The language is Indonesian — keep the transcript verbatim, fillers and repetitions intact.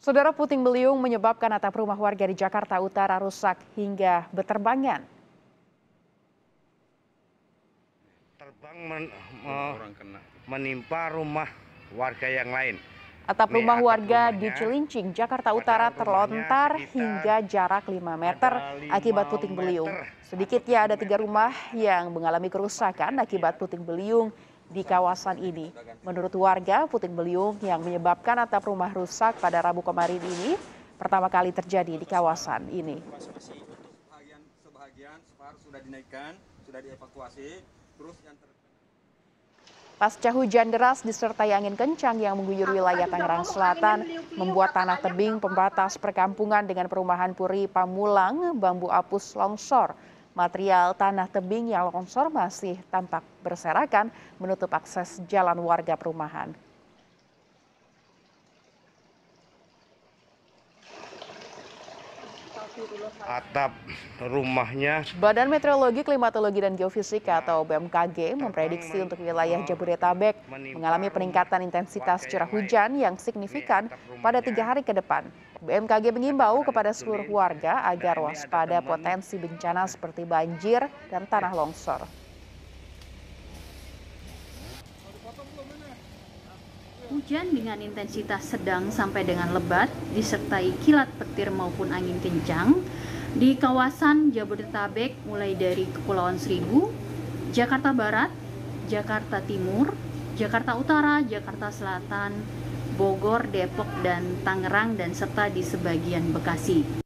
Saudara, puting beliung menyebabkan atap rumah warga di Jakarta Utara rusak hingga beterbangan. Terbang men, me, menimpa rumah warga yang lain. Atap Nih, rumah atap warga rumahnya, di Cilincing, Jakarta Utara terlontar hingga jarak lima meter akibat puting beliung. Sedikitnya ada tiga rumah yang mengalami kerusakan akibat puting beliung di kawasan ini. Menurut warga, puting beliung yang menyebabkan atap rumah rusak pada Rabu kemarin ini pertama kali terjadi di kawasan ini. Sebahagian separuh sudah dinaikkan, sudah dievakuasi. Terus yang ter... Pasca hujan deras disertai angin kencang yang mengguyur wilayah Tangerang Selatan membuat tanah tebing pembatas perkampungan dengan perumahan Puri Pamulang Bambu Apus longsor. Material tanah tebing yang longsor masih tampak berserakan menutup akses jalan warga perumahan. Atap rumahnya. Badan Meteorologi, Klimatologi, dan Geofisika atau B M K G memprediksi untuk wilayah Jabodetabek mengalami peningkatan intensitas curah hujan yang signifikan pada tiga hari ke depan. B M K G mengimbau kepada seluruh warga agar waspada potensi bencana seperti banjir dan tanah longsor. Hujan dengan intensitas sedang sampai dengan lebat disertai kilat petir maupun angin kencang di kawasan Jabodetabek mulai dari Kepulauan Seribu, Jakarta Barat, Jakarta Timur, Jakarta Utara, Jakarta Selatan, Bogor, Depok, dan Tangerang, dan serta di sebagian Bekasi.